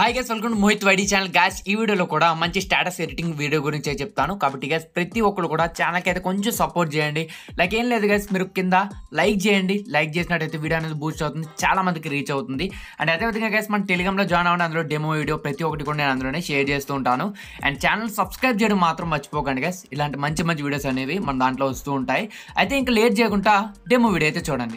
Hi guys, welcome to Mohit YD channel. Guys, ఈ వీడియోలో కూడా మంచి స్టేటస్ ఎడిటింగ్ వీడియో గురించి చెప్తాను. కాబట్టి గైస్, ప్రతి ఒక్కరు కూడా ఛానల్కి అయితే కొంచెం సపోర్ట్ చేయండి. లైక్ ఏం లేదు గైస్, మీరు కింద లైక్ చేయండి. లైక్ చేసినట్టయితే వీడియో అనేది బూస్ట్ అవుతుంది, చాలా మందికి రీచ్ అవుతుంది. అండ్ అదేవిధంగా గైస్, మన టెలిగ్రామ్లో జాయిన్ అవ్వండి. అందులో డెమో వీడియో ప్రతి ఒక్కటి కూడా నేను అందులోనే షేర్ చేస్తూ ఉంటాను. అండ్ ఛానల్ సబ్స్క్రైబ్ చేయడం మాత్రం మర్చిపోకండి గైస్. ఇలాంటి మంచి మంచి వీడియోస్ అనేవి మన దాంట్లో వస్తూ ఉంటాయి. అయితే ఇంకా లేట్ చేయకుండా డెమో వీడియో అయితే చూడండి.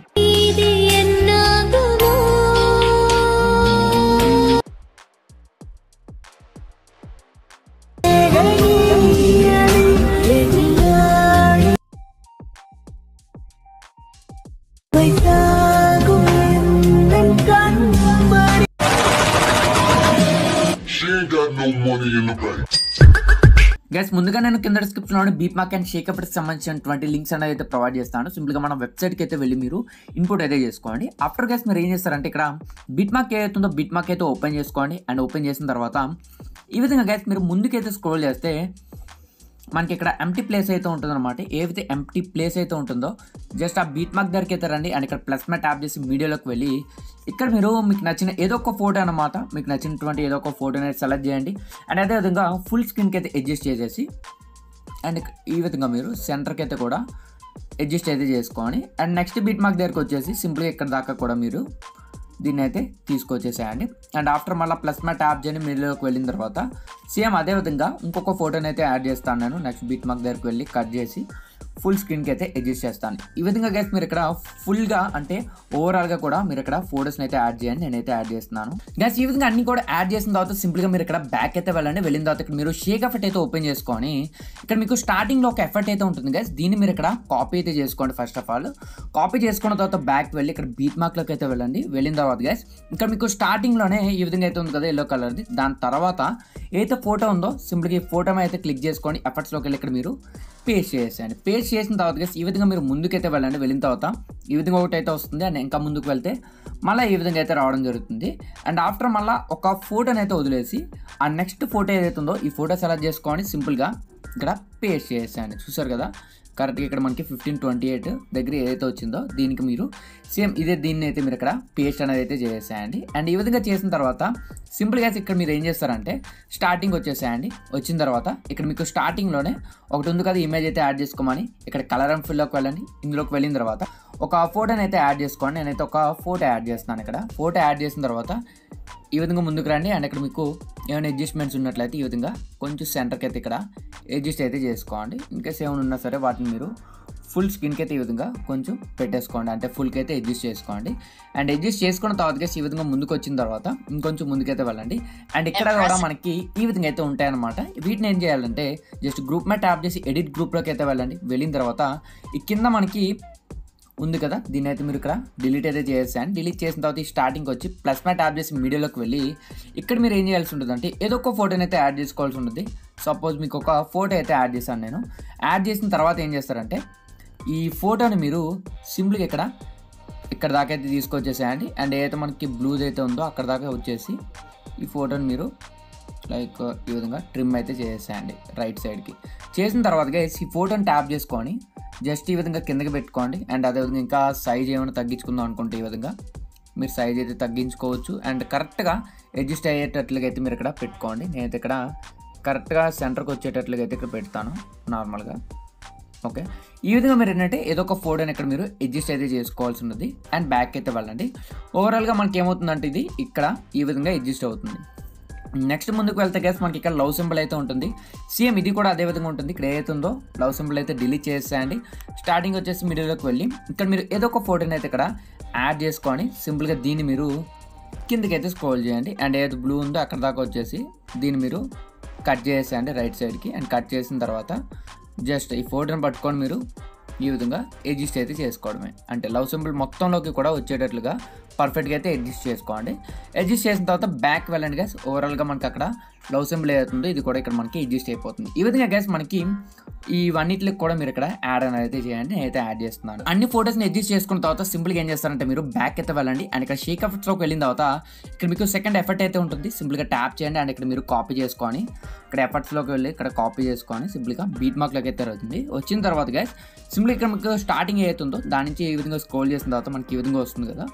గైస్, ముందుగా నేను కింద డిస్క్రిప్షన్లో బీట్మార్క్ అండ్ షేకప్కి సంబంధించినటువంటి లింక్స్ అనేది అయితే ప్రొవైడ్ చేస్తాను. సింపుల్గా మన వెబ్సైట్కి అయితే వెళ్ళి మీరు ఇన్పుట్ అయితే చేసుకోండి. ఆఫ్టర్ గైస్ మీరు ఏం చేస్తారంటే ఇక్కడ బీట్మార్క్ ఏదైతుందో బీట్మార్క్ అయితే ఓపెన్ చేసుకోండి. అండ్ ఓపెన్ చేసిన తర్వాత ఈ విధంగా గైస్ మీరు ముందుకైతే స్క్రోల్ చేస్తే మనకి ఇక్కడ ఎంప్టీ ప్లేస్ అయితే ఉంటుందన్నమాట. ఏవైతే ఎంప్టీ ప్లేస్ అయితే ఉంటుందో జస్ట్ ఆ బీట్మార్క్ దగ్గరికి అయితే రండి. అండ్ ఇక్కడ ప్లస్ మీద ట్యాప్ చేసి మీడియాలోకి వెళ్ళి ఇక్కడ మీరు మీకు నచ్చిన ఏదో ఒక ఫోటో అనమాట, మీకు నచ్చినటువంటి ఏదో ఒక ఫోటో అనేది సెలెక్ట్ చేయండి. అండ్ అదేవిధంగా ఫుల్ స్క్రీన్కి అయితే అడ్జస్ట్ చేసేసి అండ్ ఈ విధంగా మీరు సెంటర్కి అయితే కూడా అడ్జస్ట్ అయితే చేసుకోండి. అండ్ నెక్స్ట్ బీట్మార్క్ దగ్గరికి వచ్చేసి సింపుల్గా ఇక్కడ దాకా కూడా మీరు దీన్ని అయితే తీసుకొచ్చేసేయండి. అండ్ ఆఫ్టర్ మళ్ళీ ప్లస్ మీద ట్యాప్ చేయండి. మీడియాలోకి వెళ్ళిన తర్వాత సేమ్ అదేవిధంగా ఇంకొక ఫోటోని అయితే యాడ్ చేస్తాను నేను. నెక్స్ట్ బీట్మార్క్ దగ్గరికి వెళ్ళి కట్ చేసి ఫుల్ స్క్రీన్కి అయితే అడ్జస్ట్ చేస్తాను. ఈ విధంగా గైస్ మీరు ఇక్కడ ఫుల్గా అంటే ఓవరాల్గా కూడా మీరు ఇక్కడ ఫోటోస్ని అయితే యాడ్ చేయండి. నేనైతే యాడ్ చేస్తున్నాను గైస్. ఈ విధంగా అన్ని కూడా యాడ్ చేసిన తర్వాత సింపుల్గా మీరు ఇక్కడ బ్యాక్ అయితే వెళ్ళండి. వెళ్ళిన తర్వాత ఇక్కడ మీరు షేక్ ఎఫెక్ట్ అయితే ఓపెన్ చేసుకొని ఇక్కడ మీకు స్టార్టింగ్లో ఒక ఎఫెక్ట్ అయితే ఉంటుంది గైస్. దీన్ని మీరు ఇక్కడ కాపీ అయితే చేసుకోండి. ఫస్ట్ ఆఫ్ ఆల్ కాపీ చేసుకున్న తర్వాత బ్యాక్ వెళ్ళి ఇక్కడ బీట్మార్క్లోకి అయితే వెళ్ళండి. వెళ్ళిన తర్వాత గైస్ ఇక్కడ మీకు స్టార్టింగ్లోనే ఈ విధంగా అయితే ఉంది కదా ఎల్లో కలర్ది. దాని తర్వాత ఏదైతే ఫోటో ఉందో సింపుల్గా ఈ ఫోటో అయితే క్లిక్ చేసుకోండి. ఎఫర్ట్స్లోకి వెళ్ళి ఇక్కడ మీరు పేస్ట్ చేసేయండి. పేస్ట్ చేసిన తర్వాత గైస్ ఈ విధంగా మీరు ముందుకైతే వెళ్ళండి. వెళ్ళిన తర్వాత ఈ విధంగా ఒకటి అయితే వస్తుంది. అండ్ ఇంకా ముందుకు వెళ్తే మళ్ళీ ఈ విధంగా అయితే రావడం జరుగుతుంది. అండ్ ఆఫ్టర్ మళ్ళీ ఒక ఫోటోని అయితే వదిలేసి ఆ నెక్స్ట్ ఫోటో ఏదైతే ఉందో ఈ ఫోటో సెలెక్ట్ చేసుకొని సింపుల్గా ఇక్కడ పేస్ట్ చేసేయండి. చూసారు కదా కరెక్ట్గా ఇక్కడ మనకి 1528 దగ్గర ఏదైతే వచ్చిందో దీనికి మీరు సేమ్ ఇదే దీన్ని అయితే మీరు ఇక్కడ పేస్ట్ అనేది అయితే చేసేయండి. అండ్ ఈ విధంగా చేసిన తర్వాత సింపుల్గా ఇక్కడ మీరు ఏం చేస్తారంటే స్టార్టింగ్ వచ్చేసేయండి. వచ్చిన తర్వాత ఇక్కడ మీకు స్టార్టింగ్లోనే ఒకటి ఉంది కదా ఇమేజ్ అయితే యాడ్ చేసుకోమని ఇక్కడ కలర్ అండ్ ఫిల్లోకి వెళ్ళండి. ఇందులోకి వెళ్ళిన తర్వాత ఒక ఫోటోని అయితే యాడ్ చేసుకోండి. నేనైతే ఒక ఫోటో యాడ్ చేస్తున్నాను. ఇక్కడ ఫోటో యాడ్ చేసిన తర్వాత ఈ విధంగా ముందుకు రండి. అండ్ ఇక్కడ మీకు ఏమైనా అడ్జస్ట్మెంట్స్ ఉన్నట్లయితే ఈ విధంగా కొంచెం సెంటర్కి అయితే ఇక్కడ అడ్జస్ట్ అయితే చేసుకోండి. ఇంకేస్ ఏమైనా ఉన్నా సరే వాటిని మీరు ఫుల్ స్క్రీన్కి అయితే ఈ విధంగా కొంచెం పెట్టేసుకోండి. అంటే ఫుల్కి అయితే అడ్జస్ట్ చేసుకోండి. అండ్ అడ్జస్ట్ చేసుకున్న తర్వాత ఈ విధంగా ముందుకు వచ్చిన తర్వాత ఇంకొంచెం ముందుకైతే వెళ్ళండి. అండ్ ఇక్కడ కూడా మనకి ఈ విధంగా అయితే ఉంటాయన్నమాట. వీటిని ఏం చేయాలంటే జస్ట్ గ్రూప్ మీద ట్యాప్ చేసి ఎడిట్ గ్రూప్లోకి అయితే వెళ్ళండి. వెళ్ళిన తర్వాత ఈ కింద మనకి ఉంది కదా దీన్ని అయితే మీరు ఇక్కడ డిలీట్ అయితే చేసేయండి. డిలీట్ చేసిన తర్వాత ఈ స్టార్టింగ్కి వచ్చి ప్లస్ మీద ట్యాప్ చేసి మీడియాలోకి వెళ్ళి ఇక్కడ మీరు ఏం చేయాల్సి ఉంటుంది అంటే ఏదో ఒక ఫోటోని అయితే యాడ్ చేసుకోవాల్సి ఉంటుంది. సపోజ్ మీకు ఒక ఫోటో అయితే యాడ్ చేశాను నేను. యాడ్ చేసిన తర్వాత ఏం చేస్తారంటే ఈ ఫోటోని మీరు సింపుల్గా ఇక్కడ దాకా అయితే తీసుకొచ్చేసేయండి. అండ్ ఏదైతే మనకి బ్లూజ్ అయితే ఉందో అక్కడ దాకా వచ్చేసి ఈ ఫోటోని మీరు లైక్ ఈ విధంగా ట్రిమ్ అయితే చేసేయండి రైట్ సైడ్కి. చేసిన తర్వాత ఈ ఫోటోని ట్యాప్ చేసుకొని జస్ట్ ఈ విధంగా కిందకి పెట్టుకోండి. అండ్ అదేవిధంగా ఇంకా సైజ్ ఏమైనా తగ్గించుకుందాం అనుకుంటే ఈ విధంగా మీరు సైజ్ అయితే తగ్గించుకోవచ్చు. అండ్ కరెక్ట్గా అడ్జస్ట్ అయ్యేటట్లుగా అయితే మీరు ఇక్కడ పెట్టుకోండి. నేనైతే ఇక్కడ కరెక్ట్గా సెంటర్కి వచ్చేటట్లుగా అయితే ఇక్కడ పెడతాను నార్మల్గా. ఓకే, ఈ విధంగా మీరు ఏంటంటే ఏదో ఒక ఫోటోని ఇక్కడ మీరు అడ్జస్ట్ అయితే చేసుకోవాల్సి ఉన్నది. అండ్ బ్యాక్ అయితే వెళ్ళండి. ఓవరాల్గా మనకి ఏమవుతుందంటే ఇది ఇక్కడ ఈ విధంగా అడ్జస్ట్ అవుతుంది. నెక్స్ట్ ముందుకు వెళ్తే గైస్ మనకి ఇక్కడ లవ్ సింబల్ అయితే ఉంటుంది. సేమ్ ఇది కూడా అదే విధంగా ఉంటుంది. ఇక్కడ ఏదైతే ఉందో లవ్ సింబల్ అయితే డిలీట్ చేసేయండి. స్టార్టింగ్ వచ్చేసి మీడియాలోకి వెళ్ళి ఇక్కడ మీరు ఏదో ఒక ఫోటోని అయితే ఇక్కడ యాడ్ చేసుకొని సింపుల్గా దీన్ని మీరు కిందకి అయితే స్క్రోల్ చేయండి. అండ్ ఏదైతే బ్లూ ఉందో అక్కడ దాకా వచ్చేసి దీన్ని మీరు కట్ చేసేయండి రైట్ సైడ్కి. అండ్ కట్ చేసిన తర్వాత జస్ట్ ఈ ఫోటోని పట్టుకొని మీరు ఈ విధంగా అడ్జస్ట్ అయితే చేసుకోవడమే. అంటే లవ్ సింబల్ మొత్తంలోకి కూడా వచ్చేటట్లుగా పర్ఫెక్ట్గా అయితే అడ్జస్ట్ చేసుకోండి. అడ్జస్ట్ చేసిన తర్వాత బ్యాక్ వెళ్ళండి గైస్. ఓవరాల్గా మనకి అక్కడ లవ్ సింబల్ ఏదవుతుందో ఇది కూడా ఇక్కడ మనకి అడ్జస్ట్ అయిపోతుంది. ఈ విధంగా గైస్ మనకి ఇవన్నిటికి కూడా మీరు ఇక్కడ యాడ్ అనేది అయితే చేయండి. నేనైతే యాడ్ చేస్తున్నాను. అన్ని ఫోటోస్ని అడ్జస్ట్ చేసుకున్న తర్వాత సింపుల్గా ఏం చేస్తారంటే మీరు బ్యాక్ అయితే వెళ్ళండి. అండ్ ఇక్కడ షేక్ ఎఫెక్ట్స్లోకి వెళ్ళిన తర్వాత ఇక్కడ మీకు సెకండ్ ఎఫెక్ట్ అయితే ఉంటుంది. సింపుల్గా ట్యాప్ చేయండి. అండ్ ఇక్కడ మీరు కాపీ చేసుకొని ఇక్కడ ఎఫర్ట్స్లోకి వెళ్ళి ఇక్కడ కాపీ చేసుకొని సింపుల్గా బీట్మార్క్లోకి అయితే అవుతుంది. వచ్చిన తర్వాత గైస్ సింపుల్గా ఇక్కడ మీకు స్టార్టింగ్ ఏదైతుందో దాని నుంచి ఈ విధంగా స్క్రోల్ చేసిన తర్వాత మనకి ఈ విధంగా వస్తుంది కదా. వచ్చిన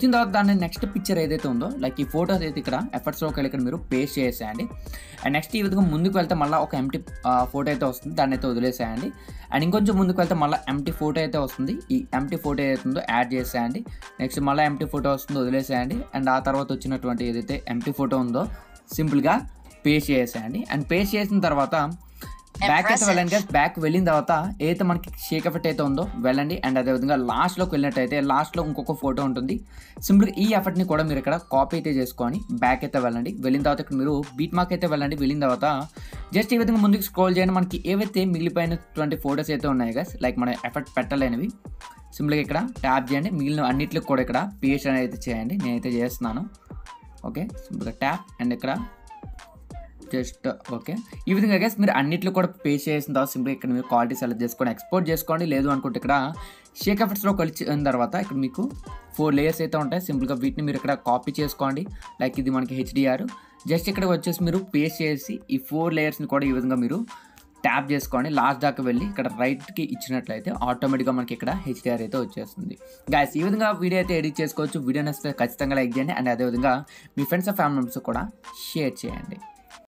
వచ్చిన తర్వాత దాన్ని నెక్స్ట్ పిక్చర్ ఏదైతే ఉందో లైక్ ఈ ఫోటోస్ అయితే ఇక్కడ ఎఫర్ట్స్లోకి వెళ్ళి ఇక్కడ మీరు పేస్ట్ చేసేయండి. అండ్ నెక్స్ట్ ఈ విధంగా ముందుకు వెళ్తే మళ్ళీ ఒక ఎంటీ ఫోటో అయితే వస్తుంది, దాన్ని అయితే వదిలేసేయండి. అండ్ ఇంకొంచెం ముందుకు వెళ్తే మళ్ళీ ఎంటీ ఫోటో అయితే వస్తుంది, ఈ ఎంటీ ఫోటో ఏదైతే ఉందో యాడ్ చేసేయండి. నెక్స్ట్ మళ్ళీ ఎంటీ ఫోటో వస్తుందో వదిలేసేయండి. అండ్ ఆ తర్వాత వచ్చినటువంటి ఏదైతే ఎంటీ ఫోటో ఉందో సింపుల్గా పేస్ట్ చేసేయండి. అండ్ పేస్ట్ చేసిన తర్వాత బ్యాక్ అయితే వెళ్ళండి గైస్. బ్యాక్ వెళ్ళిన తర్వాత ఏదైతే మనకి షేక్ ఎఫెక్ట్ అయితే ఉందో వెళ్ళండి. అండ్ అదేవిధంగా లాస్ట్లోకి వెళ్ళినట్టయితే లాస్ట్లో ఇంకొక ఫోటో ఉంటుంది. సింపుల్గా ఈ ఎఫెక్ట్ని కూడా మీరు ఇక్కడ కాపీ అయితే చేసుకొని బ్యాక్ అయితే వెళ్ళండి. వెళ్ళిన తర్వాత ఇక్కడ మీరు బీట్ మార్క్ అయితే వెళ్ళండి. వెళ్ళిన తర్వాత జస్ట్ ఈ విధంగా ముందుకు స్క్రోల్ చేయండి. మనకి ఏవైతే మిగిలిపోయినటువంటి ఫోటోస్ అయితే ఉన్నాయి గైస్, లైక్ మన ఎఫెక్ట్ పెట్టలేనివి సింపుల్గా ఇక్కడ ట్యాప్ చేయండి. మిగిలిన అన్నిటికి కూడా ఇక్కడ పేస్ట్ అనేది అయితే చేయండి. నేనైతే చేస్తున్నాను. ఓకే, సింపుల్గా ట్యాప్ అండ్ ఇక్కడ జస్ట్ ఓకే. ఈ విధంగా గైస్ మీరు అన్నిట్లో కూడా పేస్ట్ చేసిన తర్వాత సింపుల్గా ఇక్కడ మీరు క్వాలిటీ సెలెక్ట్ చేసుకొని ఎక్స్పోర్ట్ చేసుకోండి. లేదు అనుకుంటే ఇక్కడ షేక్ ఎఫెక్ట్స్లో కలిసిన తర్వాత ఇక్కడ మీకు 4 లేయర్స్ అయితే ఉంటాయి. సింపుల్గా వీటిని మీరు ఇక్కడ కాపీ చేసుకోండి. లైక్ ఇది మనకి HDR. జస్ట్ ఇక్కడ వచ్చేసి మీరు పేస్ట్ చేసి ఈ 4 లేయర్స్ని కూడా ఈ విధంగా మీరు ట్యాప్ చేసుకోండి. లాస్ట్ దాకా వెళ్ళి ఇక్కడ రైట్కి ఇచ్చినట్లయితే ఆటోమేటిక్గా మనకి ఇక్కడ HDR అయితే వచ్చేస్తుంది. గైస్ ఈ విధంగా వీడియో అయితే ఎడిట్ చేసుకోవచ్చు. వీడియో నచ్చితే ఖచ్చితంగా లైక్ చేయండి. అండ్ అదేవిధంగా మీ ఫ్రెండ్స్ అండ్ ఫ్యామిలీ మెంబర్స్ కూడా షేర్ చేయండి.